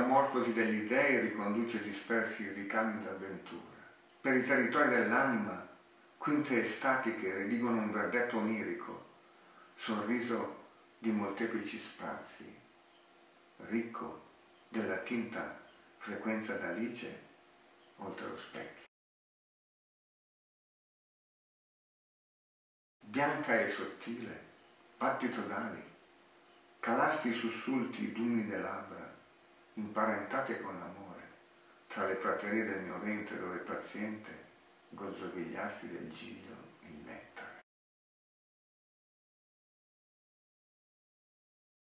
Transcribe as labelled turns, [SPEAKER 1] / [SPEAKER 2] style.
[SPEAKER 1] metamorfosi degli dei riconduce dispersi ricami d'avventura. Per i territori dell'anima, quinte estatiche redigono un verdetto onirico, sorriso di molteplici spazi, ricco della tinta frequenza d'Alice oltre lo specchio. Bianca e sottile, patti todali, calasti sussulti d'umide labbra, imparentate con l'amore, tra le praterie del mio ventre dove paziente gozzovigliasti del giglio